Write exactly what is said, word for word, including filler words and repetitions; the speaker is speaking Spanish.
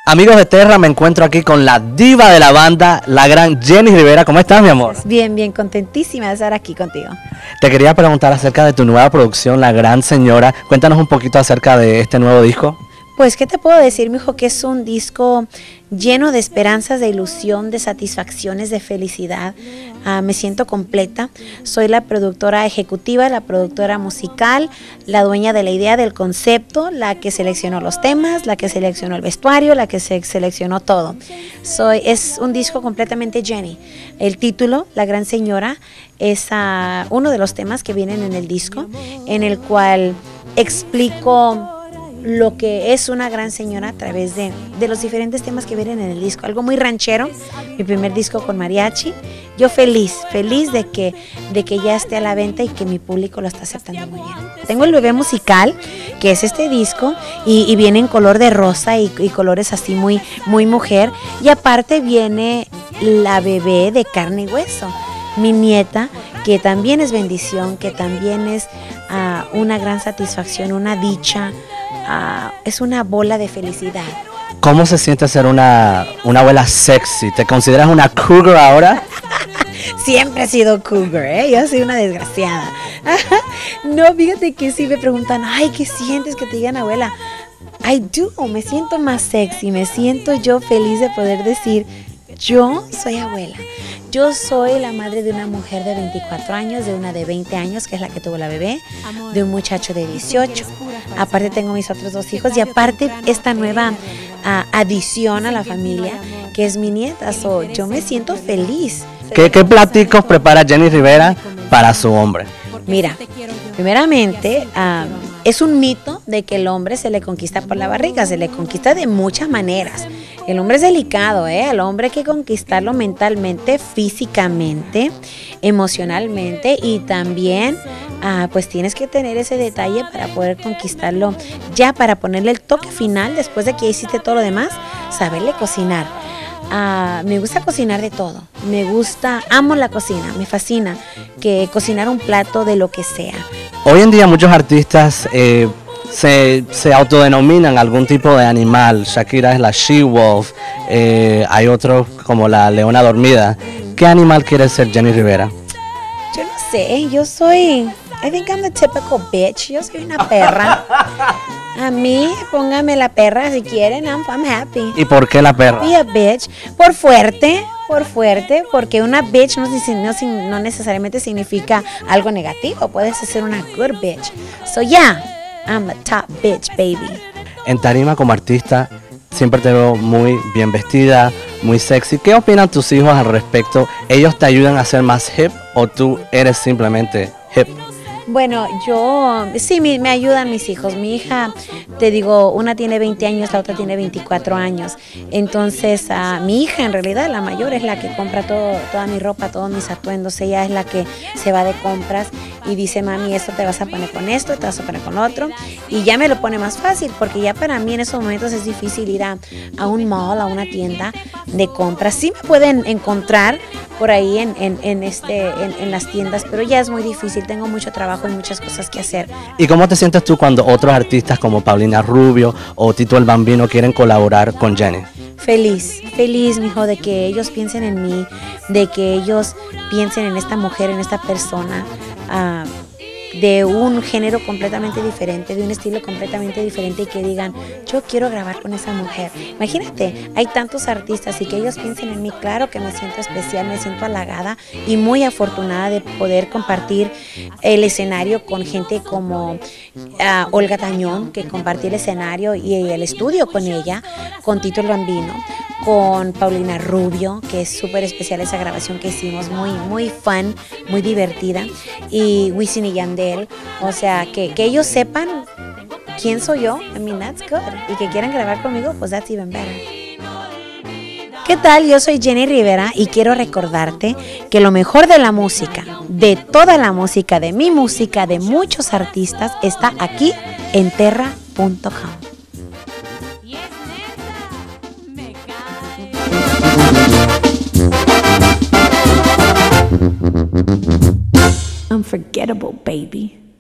Amigos de Terra, me encuentro aquí con la diva de la banda, la gran Jenny Rivera. ¿Cómo estás, mi amor? Bien, bien, contentísima de estar aquí contigo. Te quería preguntar acerca de tu nueva producción, La Gran Señora. Cuéntanos un poquito acerca de este nuevo disco. Pues, ¿qué te puedo decir, mijo? Que es un disco lleno de esperanzas, de ilusión, de satisfacciones, de felicidad. Uh, me siento completa. Soy la productora ejecutiva, la productora musical, la dueña de la idea, del concepto, la que seleccionó los temas, la que seleccionó el vestuario, la que se seleccionó todo. Soy, es un disco completamente Jenny. El título, La Gran Señora, es uh, uno de los temas que vienen en el disco, en el cual explico lo que es una gran señora a través de, de los diferentes temas que vienen en el disco. Algo muy ranchero, mi primer disco con mariachi. Yo feliz, feliz de que, de que ya esté a la venta y que mi público lo está aceptando muy bien. Tengo el bebé musical, que es este disco, y, y viene en color de rosa y, y colores así muy, muy mujer. Y aparte viene la bebé de carne y hueso, mi nieta, que también es bendición, que también es uh, una gran satisfacción, una dicha. Uh, es una bola de felicidad. ¿Cómo se siente ser una, una abuela sexy? ¿Te consideras una cougar ahora? Siempre he sido cougar, ¿eh? Yo soy una desgraciada. No, fíjate que si me preguntan, ay, ¿qué sientes que te digan abuela? I do, me siento más sexy, me siento yo feliz de poder decir, yo soy abuela. Yo soy la madre de una mujer de veinticuatro años, de una de veinte años, que es la que tuvo la bebé, de un muchacho de dieciocho. Aparte tengo mis otros dos hijos y aparte esta nueva uh, adición a la familia, que es mi nieta. So, yo me siento feliz. ¿Qué, qué platicos prepara Jenny Rivera para su hombre? Mira, primeramente, um, es un mito de que el hombre se le conquista por la barriga, se le conquista de muchas maneras. El hombre es delicado, ¿eh? El hombre hay que conquistarlo mentalmente, físicamente, emocionalmente y también ah, pues tienes que tener ese detalle para poder conquistarlo, ya para ponerle el toque final después de que hiciste todo lo demás, saberle cocinar. Uh, me gusta cocinar de todo, me gusta, amo la cocina, me fascina que cocinar un plato de lo que sea. Hoy en día muchos artistas eh, se, se autodenominan algún tipo de animal. Shakira es la she-wolf, eh, hay otros como la leona dormida. ¿Qué animal quiere ser Jenny Rivera? Yo no sé, yo soy, I think I'm the typical bitch, yo soy una perra. A mí, póngame la perra si quieren, I'm, I'm happy. ¿Y por qué la perra? Be a bitch. Por fuerte, por fuerte, porque una bitch no, no, no necesariamente significa algo negativo, puedes ser una good bitch. So yeah, I'm a top bitch, baby. En tarima como artista, siempre te veo muy bien vestida, muy sexy. ¿Qué opinan tus hijos al respecto? ¿Ellos te ayudan a ser más hip o tú eres simplemente hip? Bueno, yo, sí, me, me ayudan mis hijos. Mi hija, te digo, una tiene veinte años, la otra tiene veinticuatro años. Entonces, uh, mi hija, en realidad, la mayor, es la que compra todo, toda mi ropa, todos mis atuendos. Ella es la que se va de compras y dice, mami, esto te vas a poner con esto, te vas a poner con otro. Y ya me lo pone más fácil, porque ya para mí en esos momentos es difícil ir a, a un mall, a una tienda de compras. Sí me pueden encontrar por ahí en, en, en, este, en, en las tiendas, pero ya es muy difícil, tengo mucho trabajo y muchas cosas que hacer. ¿Y cómo te sientes tú cuando otros artistas como Paulina Rubio o Tito el Bambino quieren colaborar con Jenny? Feliz, feliz, mijo, de que ellos piensen en mí, de que ellos piensen en esta mujer, en esta persona, uh, de un género completamente diferente, de un estilo completamente diferente y que digan, yo quiero grabar con esa mujer. Imagínate, hay tantos artistas y que ellos piensen en mí, claro que me siento especial, me siento halagada y muy afortunada de poder compartir el escenario con gente como uh, Olga Tañón, que compartí el escenario y el estudio con ella, con Tito el Bambino, con Paulina Rubio, que es súper especial esa grabación que hicimos, muy, muy fun, muy divertida, y Wisin y Yandel, o sea, que, que ellos sepan quién soy yo, I mean, that's good, y que quieran grabar conmigo, pues that's even better. ¿Qué tal? Yo soy Jenny Rivera y quiero recordarte que lo mejor de la música, de toda la música, de mi música, de muchos artistas, está aquí en terra punto com. Unforgettable, baby.